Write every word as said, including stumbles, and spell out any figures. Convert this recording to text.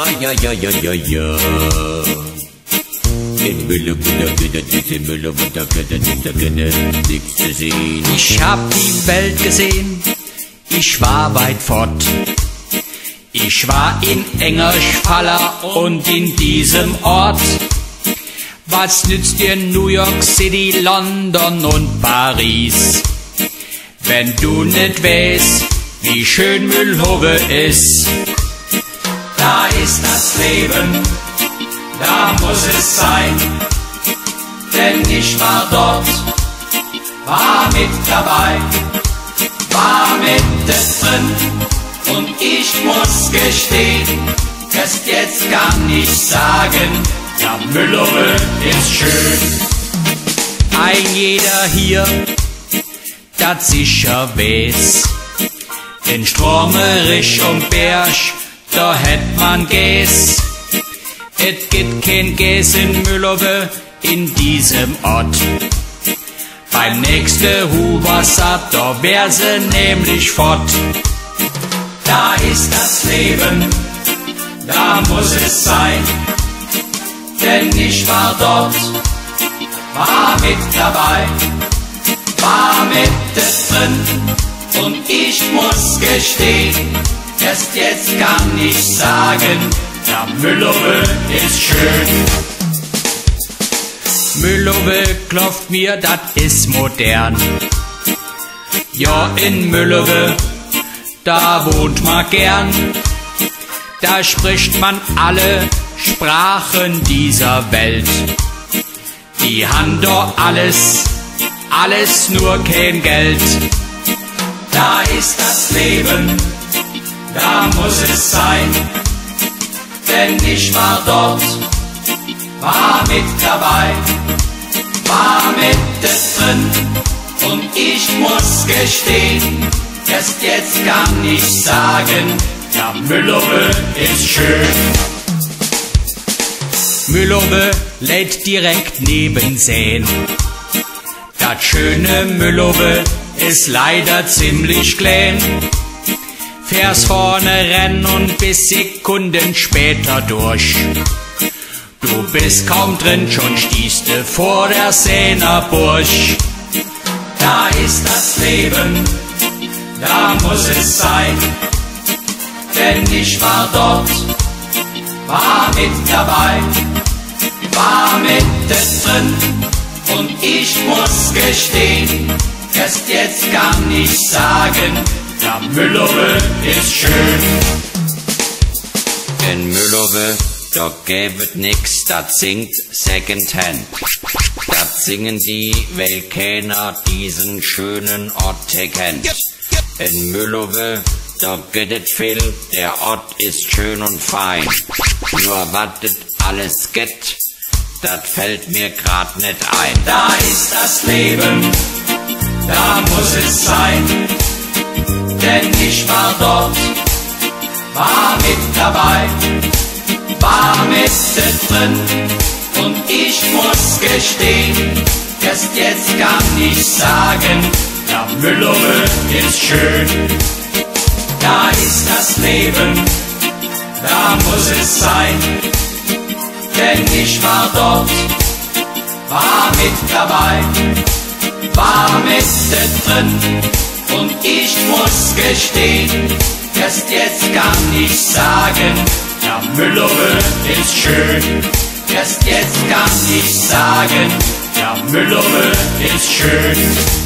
Ah ja, ja, ja, ja, ja. In Müllhofe, da geht es, in Müllhofe, da geht es, da geht es, nichts zu sehen. Ich hab die Welt gesehen, ich war weit fort. Ich war in Engerspalla und in diesem Ort. Was nützt dir New York City, London und Paris, wenn du nicht weißt, wie schön Müllhofe ist? Da ist das Leben, da muss es sein, denn ich war dort, war mit dabei, war mit drin und ich muss gestehen, erst jetzt kann ich sagen, ja, Müllhofe ist schön. Ein jeder hier, dat sicher weiß, in Stromerisch und Berg, da hätt man Gäs. Et gibt kein Gäs in Müllhofe, in diesem Ort. Beim nächsten Hubersaat, da wär se nämlich fort. Da ist das Leben, da muss es sein, denn ich war dort, war mit dabei, war mit drin und ich muss gestehen, erst jetzt kann ich sagen, ja, Müllhofe ist schön. Müllhofe klopft mir, dat is modern. Ja, in Müllhofe, da wohnt man gern. Da spricht man alle Sprachen dieser Welt. Die haben doch alles, alles nur kein Geld. Da ist das Leben, da muss es sein, denn ich war dort, war mit dabei, war mit drin und ich muss gestehen, erst jetzt kann ich sagen, ja, Müllhofe ist schön. Müllhofe lädt direkt neben Seen. Das schöne Müllhofe ist leider ziemlich klein. Fährst vorne rennen und bis Sekunden später durch. Du bist kaum drin, schon stehst du vor der Seener Burg. Da ist das Leben, da muss es sein, denn ich war dort, war mit dabei, war mit drin und ich muss gestehen, erst jetzt kann ich sagen, ja, Müllhofe ist schön. In Müllhofe, da gäbet nix, dat singt Secondhand. Dat singen die, weil keiner diesen schönen Ort kennt. In Müllhofe, da geht et viel, der Ort ist schön und fein. Nur wartet alles geht, dat fällt mir grad nicht ein. Da ist das Leben, da muss es sein, denn ich war dort, war mit dabei, war mit drin und ich muss gestehen, erst jetzt kann ich sagen, ja, Müllhofe ist schön. Da ist das Leben, da muss es sein, denn ich war dort, war mit dabei, war mit drin und ich muss gestehen, erst jetzt kann ich sagen, ja, Müllhofe ist schön. Erst jetzt kann ich sagen, ja, Müllhofe ist schön.